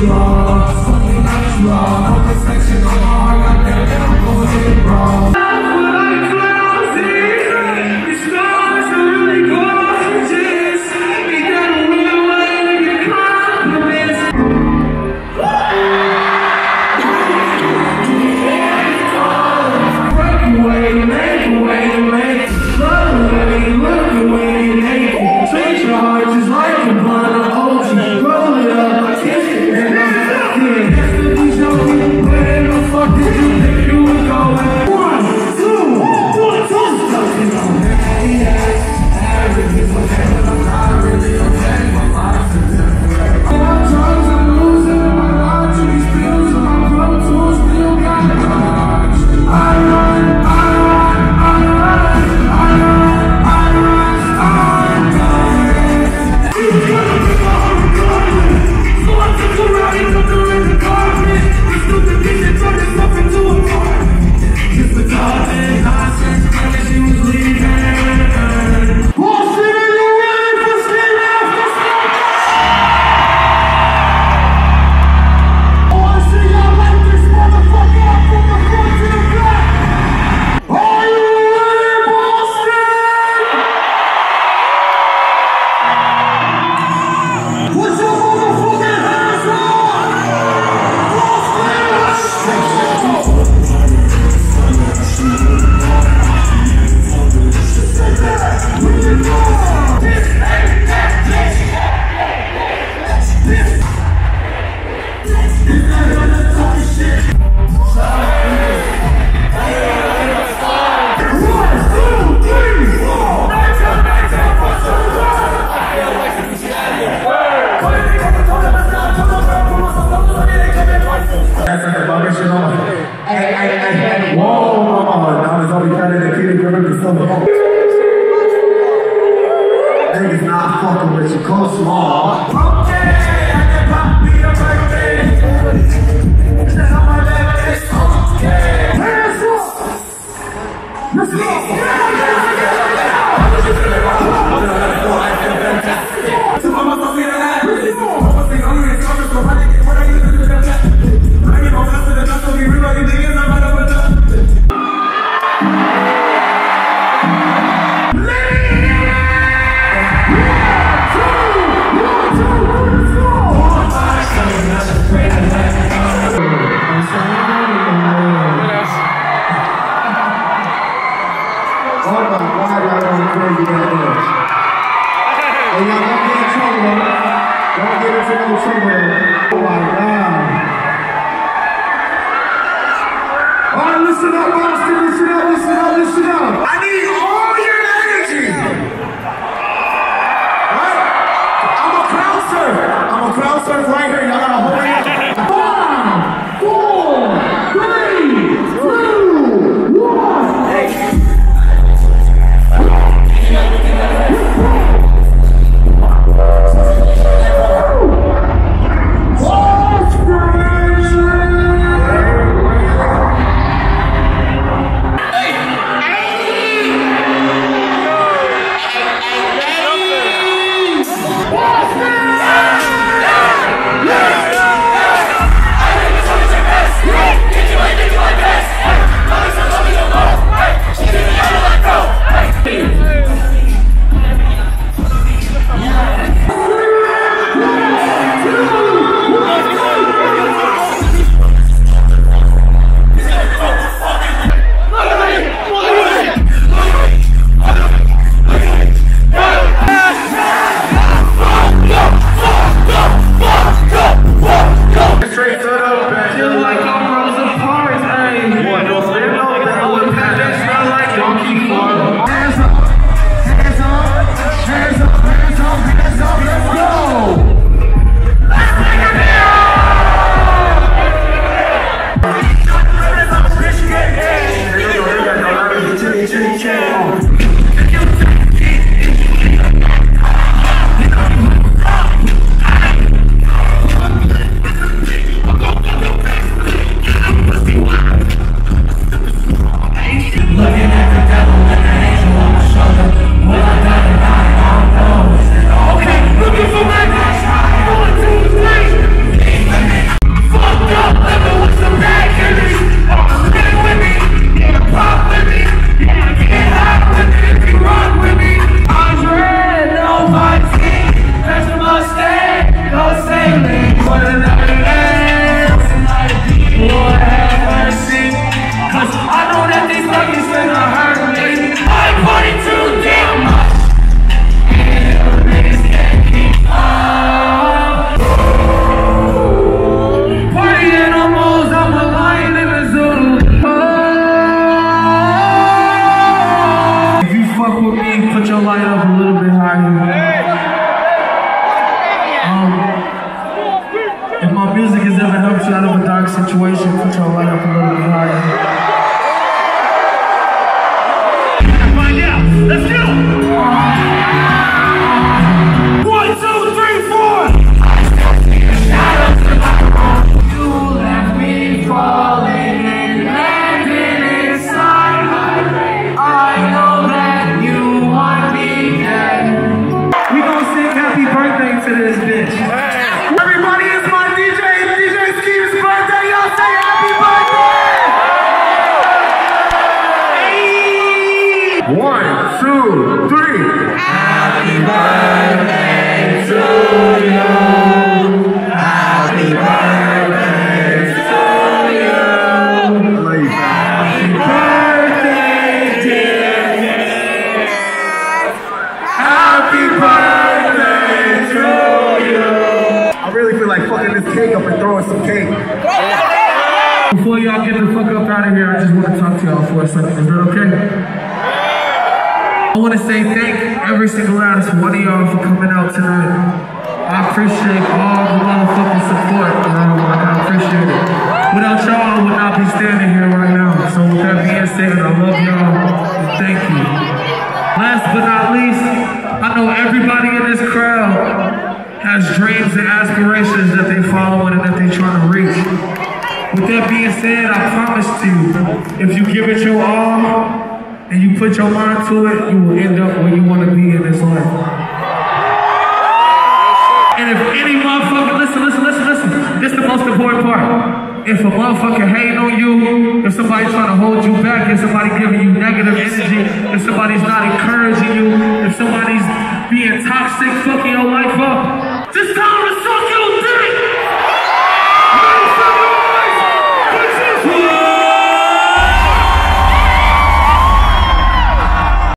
Niggas not fucking with you, come small. Let's listen up, Boston, listen up, listen up, listen up. I need all your energy. Right? I'm a crowd surfer. I'm a crowd surfer right here. Y'all gotta hold it up. 5, 4, 3, 2, 1. got you out of a dark situation, put your light up a little bit higher. Find out. Let's go. 1, 2, 3, 4. You left me falling and landing inside. I know that you want me dead. We gon' sing happy birthday to this bitch. Everybody, it's my DJ Skee's birthday. Y'all say happy birthday. 1, 2, 3. Happy birthday to you. Happy birthday to you. Happy birthday, dear Nick. Happy birthday to you. I really feel like fucking this cake up and throwing some cake. Before y'all get the fuck up out of here, I just want to talk to y'all for a second. Is that okay? I want to say thank every single last one of y'all for coming out tonight. I appreciate all the motherfucking support. I appreciate it. Without y'all, I would not be standing here right now. So with that being said, I love y'all and thank you. Last but not least, I know everybody in this crowd has dreams and aspirations that they following and that they trying to reach. With that being said, I promise you, if you give it your all, and you put your mind to it, you will end up where you want to be in this life. And if any motherfucker, listen, this is the most important part. If a motherfucker hating on you, if somebody's trying to hold you back, if somebody giving you negative energy, if somebody's not encouraging you, if somebody's being toxic, fucking your life up, just tell them to suck your dick!